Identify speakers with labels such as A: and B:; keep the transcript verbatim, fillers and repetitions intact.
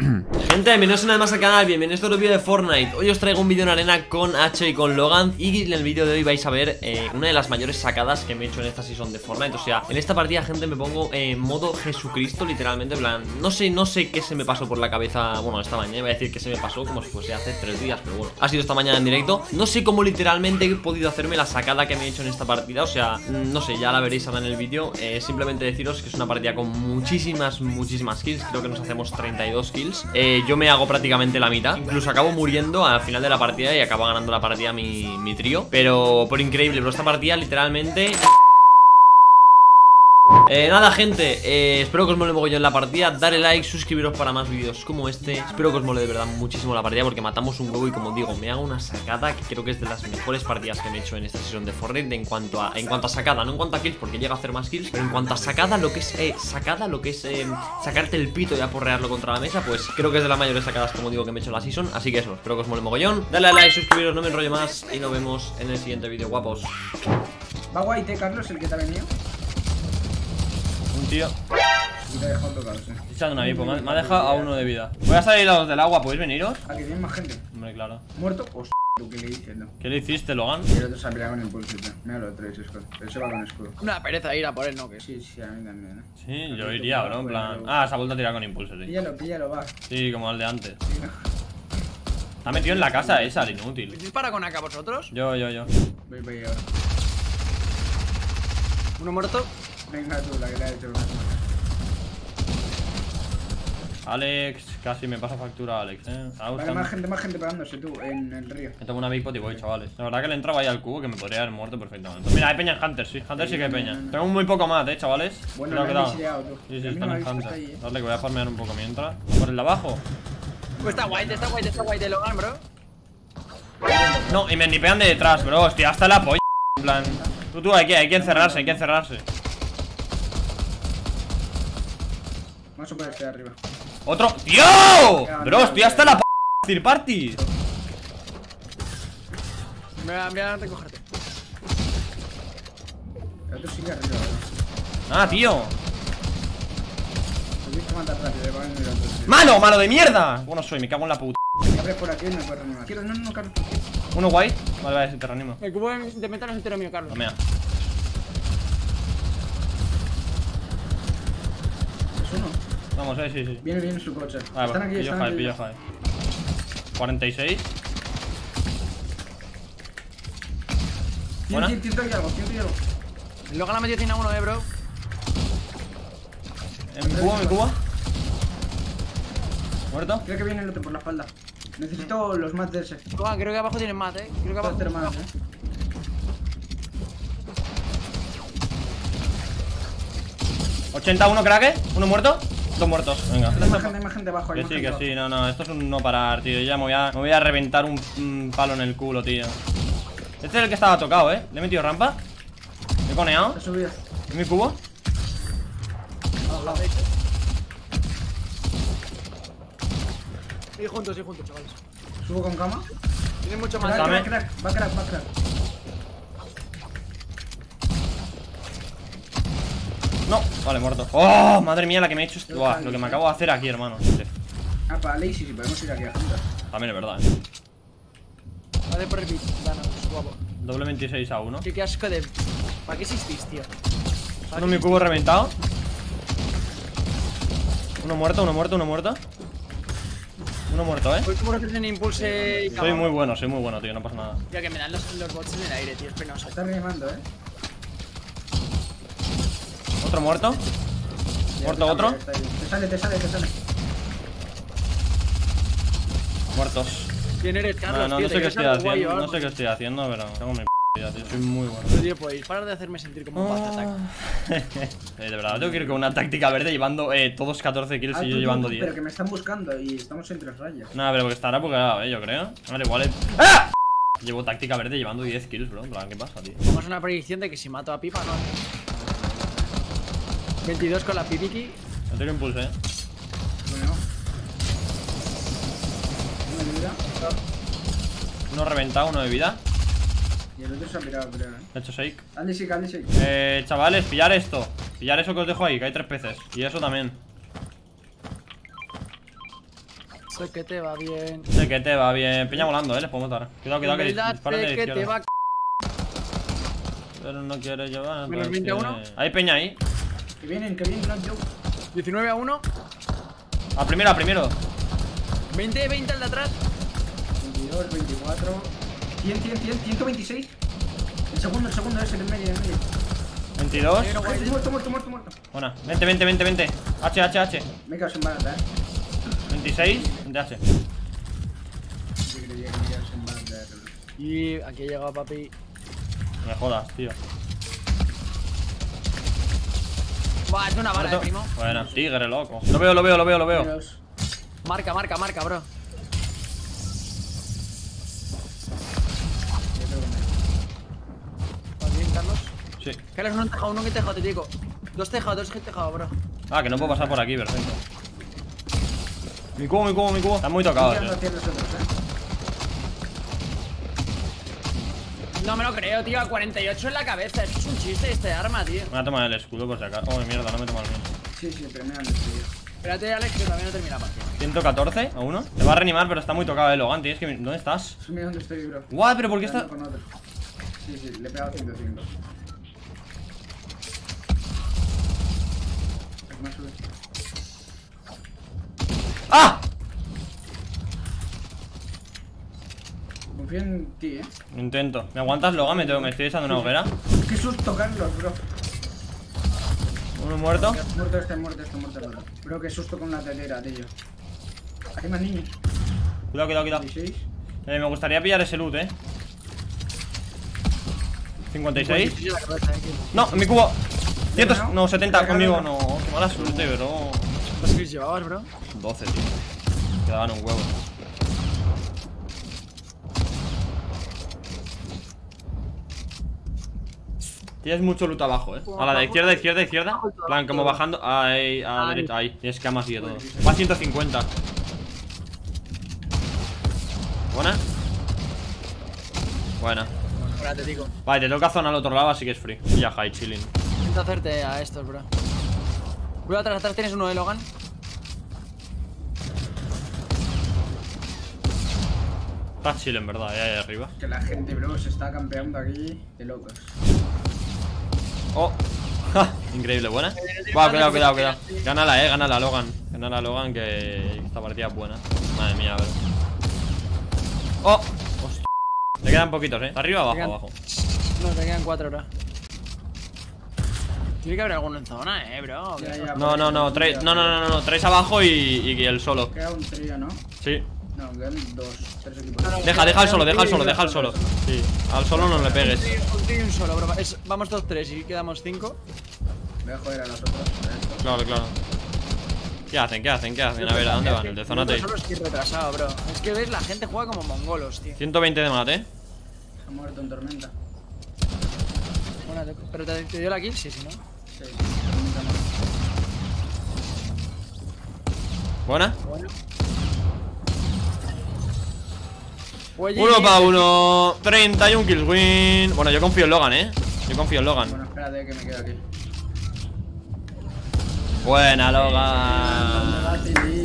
A: Gente, bienvenidos una vez más al canal, bienvenidos a otro vídeo de Fortnite. Hoy os traigo un vídeo en arena con H y con Logan. Y en el vídeo de hoy vais a ver eh, una de las mayores sacadas que me he hecho en esta season de Fortnite. O sea, en esta partida, gente, me pongo en modo Jesucristo, literalmente. En plan, no sé, no sé qué se me pasó por la cabeza. Bueno, esta mañana, iba a decir que se me pasó como si fuese hace tres días, pero bueno, ha sido esta mañana en directo. No sé cómo literalmente he podido hacerme la sacada que me he hecho en esta partida. O sea, no sé, ya la veréis ahora en el vídeo. eh, Simplemente deciros que es una partida con muchísimas, muchísimas kills. Creo que nos hacemos treinta y dos kills. eh, Yo me hago prácticamente la mitad. Incluso acabo muriendo al final de la partida y acaba ganando la partida mi, mi trío. Pero por increíble, pero esta partida literalmente... Eh, nada, gente, eh, espero que os mole mogollón la partida. Dale like, suscribiros para más vídeos como este. Espero que os mole de verdad muchísimo la partida, porque matamos un huevo y, como digo, me hago una sacada que creo que es de las mejores partidas que me he hecho en esta sesión de Fortnite. En cuanto a, en cuanto a sacada, no en cuanto a kills, porque llega a hacer más kills, pero en cuanto a sacada, lo que es eh, sacada, lo que es eh, sacarte el pito y aporrearlo contra la mesa, pues creo que es de las mayores sacadas, como digo, que me he hecho en la season. Así que eso, espero que os mole mogollón. Dale a like, suscribiros, no me enrollo más y nos vemos en el siguiente vídeo, guapos.
B: Va guay, ¿te, Carlos, el que te ha venido?
A: Un tío
B: Y te ha dejado tocado, sí.
A: echando una vipo, me ha, me ha dejado a uno de vida. Voy a salir a los del agua, ¿podéis veniros?
B: Ah, que tiene más gente.
A: Hombre, claro.
B: ¿Muerto? Hostia, tú, ¿qué le dices, no?
A: ¿Qué le hiciste, Logan?
B: Y el otro se ha peleado con impulso, tío. Mira lo otro, ese escudo. Pero se va con escudo.
C: Una pereza ir a por él, ¿no? Que
B: Sí, sí, a mí también, ¿eh?
A: Sí, yo iría, bro, en plan... Ah, se ha vuelto a tirar con impulso, sí.
B: Píllalo, píllalo, va.
A: Sí, como al de antes.
B: Sí, no.
A: Está metido en la casa esa, el inútil.
C: ¿Dispara con A K vosotros?
A: Yo, yo, yo.
B: Voy, voy ahora.
C: Uno muerto.
B: Venga tú, la que le ha hecho.
A: Alex, casi me pasa factura a Alex, eh. Está
B: Vale,
A: buscando...
B: más gente, más gente pegándose tú, en el río.
A: Me tomo una Big Pot y voy, chavales. La verdad que le entraba ahí al cubo que me podría haber muerto perfectamente. Mira, hay peña en Hunter, sí. Hunter sí que hay peña. Tengo muy poco más, eh, chavales.
B: Bueno,
A: Creo
B: me
A: que
B: habéis
A: da.
B: liado, tú.
A: Sí, sí,
B: A mí no
A: están
B: me
A: en
B: habéis puesto
A: Hunter.
B: ahí, eh.
A: Dale, que voy a farmear un poco mientras. ¿Por el de abajo?
C: Pues está guay, está guay, está guay de Logan, bro.
A: No, y me nipean de detrás, bro. Hostia, hasta la polla. En plan... Tú, tú, hay que, hay que encerrarse, hay que encerrarse.
B: Vamos a poner este de arriba.
A: ¡Otro! ¡Tío! Bro, estoy hasta la p*** Steel Party.
C: Me voy a, voy a recogerte.
B: El otro sigue arriba, ¿verdad?
A: Ah, tío.
B: Lo he visto matar rápido, eh, va a venir el otro. Sí.
A: ¡Malo, malo de mierda! Bueno soy, me cago en la puta.
B: Si abres por aquí, no puedes reanimar. Quiero, no, no, Carlos.
A: Uno guay. Vale, vale, te reanimo.
C: El cubo de metal es entero mío, Carlos.
A: Toma.
B: Es uno.
A: Vamos, eh, sí, sí.
B: Viene bien su coche.
A: Vale,
B: Están aquí,
A: pillo
B: están
A: high,
B: aquí.
A: pillo high. cuarenta y seis. Buena.
B: Ciento, ciento y algo, ciento y algo.
C: El Logan ha metido cien a uno, eh, bro.
A: En cubo, en cubo. Muerto.
B: Creo que viene el otro por la espalda. Necesito los mats de ese.
C: Logan, creo que abajo tienen más, eh. Creo que
B: Puedo
C: abajo.
B: hacer más,
C: abajo.
B: eh.
A: ochenta y uno, crack. Uno muerto. Dos muertos. Venga.
B: Hay más gente, hay más gente abajo. hay
A: Que
B: más
A: sí,
B: gente
A: que
B: abajo.
A: sí. No, no. Esto es un no parar, tío. Ya me voy a, me voy a reventar un, un palo en el culo, tío. Este es el que estaba tocado, eh. Le he metido rampa. Le he coneado.
B: He subido.
A: ¿En mi cubo?
C: Sí, juntos, sí, juntos, chavales.
B: Subo con cama.
C: Tienen mucho más.
B: Crack,
A: Dame.
B: crack, crack. Va crack, va crack.
A: No. Vale, muerto. ¡Oh! Madre mía, la que me he hecho. esto. Buah, lo que me acabo de hacer aquí, hermano.
B: Ah, para Lazy, si podemos ir aquí a juntas.
A: También es verdad, eh.
C: Vale por el beat, danos, guapo.
A: Doble veintiséis a uno.
C: Qué, qué asco de. ¿Para qué existís, tío?
A: Uno en mi cubo reventado. Uno muerto, uno muerto, uno muerto. Uno muerto, eh.
C: Pues como que tienen impulse y
A: Soy
C: cama.
A: muy bueno, soy muy bueno, tío, no pasa nada.
C: Ya que me dan los, los bots en el aire, tío, es penoso.
B: Está reanimando, eh.
A: Otro muerto. Muerto otro.
B: Está ahí. Te sale, te sale, te sale.
A: Muertos.
C: ¿Quién eres, Carlos?
A: No, no,
C: tío?
A: no
C: ¿Te
A: sé qué
C: crees
A: estoy
C: algo guay o
A: haciendo, no
C: algo?
A: sé qué estoy haciendo, pero tengo mi p vida, tío, soy muy bueno.
C: Pero, tío, podéis parar de hacerme sentir como un patatak.
A: Eh, de verdad, tengo que ir con una táctica verde llevando eh, todos catorce kills
B: Ah,
A: y
B: tú,
A: yo
B: tú,
A: llevando
B: tú,
A: diez.
B: Pero que me están buscando y estamos en tres rayas.
A: Nada, pero porque estará bugueado, eh, yo creo. Vale, igual es... ¡Ah! Llevo táctica verde llevando diez kills, bro. En plan, ¿qué pasa, tío?
C: Vamos a una predicción de que si mato a Pipa, no. veintidós con la Pipiki.
A: No tengo impulso, eh.
B: Bueno. Una vida.
A: Uno reventado, uno de vida.
B: Y el otro se ha pirado, creo, eh.
A: He hecho shake.
B: Dale, sí, dale, sí.
A: Eh, chavales, pillar esto. Pillar eso que os dejo ahí, que hay tres peces. Y eso también.
C: Sé que te va bien.
A: Sé que te va bien. Peña volando, eh, les puedo matar. Cuidado, cuidado, que
C: En verdad,
A: disparan de
C: sé
A: la
C: que te
A: izquierda.
C: va.
A: Pero no quiere llevar.
C: Menos veinte a uno.
A: Hay peña ahí.
B: Que vienen, que vienen, Black Joe.
C: diecinueve a uno.
A: A primero, a primero.
C: veinte, veinte al de atrás.
B: veintidós, veinticuatro. cien, cien, cien, ciento veintiséis. El segundo, el segundo es el en medio, en medio.
A: veintidós.
C: Hay uno guay.
B: Muerto, muerto, muerto, muerto.
A: Buena. veinte, veinte, veinte, veinte. H, H, H.
B: Me he quedado sin barata, eh.
A: veintiséis. veinte H.
B: Yo creía que me quedaba sin barata.
C: Y aquí ha llegado papi.
A: No me jodas, tío.
C: Buah, es una bala, eh,
A: Muerto.
C: primo.
A: Buena, tigre, loco. Lo veo, lo veo, lo veo, lo veo.
B: Dios.
C: Marca, marca, marca, bro.
B: Yo creo que me...
C: ¿Vas bien, Carlos?
A: Sí.
C: Carlos, uno en tejado, uno en tejado, te digo. Dos tejados, dos en tejado, bro.
A: Ah, que no puedo pasar por aquí, perfecto. Mi cubo, mi cubo, mi cubo. Están muy tocados,
B: Tirando
A: eh.
B: hacia nosotros, eh.
C: No me lo creo, tío. A cuarenta y ocho en la cabeza. Esto es un chiste este arma, tío.
A: Me voy a tomar el escudo por si acaso. Oh, mierda, no me tomo el mío.
B: Sí, sí, pero me han destruido.
C: Espérate, Alex, que todavía no termina la partida.
A: ciento catorce a uno. Te va a reanimar, pero está muy tocado, eh, Logan. Tienes que... ¿Dónde estás?
B: Mira dónde estoy, bro.
A: Guau, pero ¿por qué está...?
B: Con otro. Sí, sí, le he pegado ciento cinco. Más sube.
A: ¡Ah!
B: Confío en ti, eh.
A: Intento. ¿Me aguantas, Logan? Me, tengo... me estoy echando una hoguera.
B: Qué susto, Carlos, bro.
A: Uno muerto.
B: Muerto este, muerto este, muerto el otro. Bro, qué susto con la telera, tío. Hay más niños.
A: Cuidado, cuidado, cuidado.
B: dieciséis.
A: Eh, me gustaría pillar ese loot, eh. cincuenta y seis.
C: Sí, la cabeza, eh, tío.
A: No, mi cubo. cien.
B: ¿No?
A: No, setenta
B: ¿Te
A: conmigo.
B: regaló?
A: No, qué mala suerte, bro.
C: ¿Cuántos kills llevabas, bro?
A: doce, tío. Quedaban un huevo. Tienes mucho loot abajo, eh. A la de izquierda, izquierda, izquierda. Plan, como bajando. Ahí, a la derecha, ahí. Tienes camas y de todo. Va a ciento cincuenta. Buena. Buena.
C: Espérate, digo.
A: Vale, te toca zona al otro lado, así que es free. Y ya, high, chilling.
C: Intenta hacerte a estos, bro. Cuidado, atrás, atrás tienes uno de Logan.
A: Está chill, en verdad, eh, ahí arriba.
B: Que la gente, bro, se está campeando aquí de locos.
A: Oh, ja, increíble, buena. Va, cuidado, cuidado, cuidado. Gánala, eh, gánala, Logan. Gánala, Logan, que esta partida es buena. Madre mía, bro. Oh, hostia. Te quedan poquitos, eh. ¿Arriba o abajo?
C: Te quedan-
A: Abajo.
C: No, te quedan cuatro ahora. Tiene que haber alguno en zona, eh, bro.
B: Ya, ya,
A: No, no, no, tres, no, no, no, no, no, tres abajo y, y el solo.
B: Queda un trío, ¿no?
A: Sí.
B: No, quedan dos, tres equipos.
C: No, no,
A: Deja, deja al solo, deja al solo, deja al solo. Sí, al solo no le pegues.
C: Un tío y un solo, bro. Es- vamos dos, tres y quedamos cinco.
B: Voy a joder a los otros. a estos.
A: Claro, claro. ¿Qué hacen? ¿Qué hacen? ¿Qué hacen? A ver, ¿a dónde van? El de zona T.
C: Solo estoy retrasado, bro. Es que ves, la gente juega como mongolos, tío.
A: ciento veinte de mate, eh.
B: Se ha muerto en tormenta.
C: Bueno, te- pero te, te dio la kill, sí, sí, ¿no?
B: Sí, tormenta no.
A: Buena.
C: Bueno. Oye,
A: Uno para uno. treinta y un kills win. Bueno, yo confío en Logan, eh. Yo confío en Logan.
B: Bueno, espérate que me quedo aquí.
A: Buena, Logan.
B: Fácil,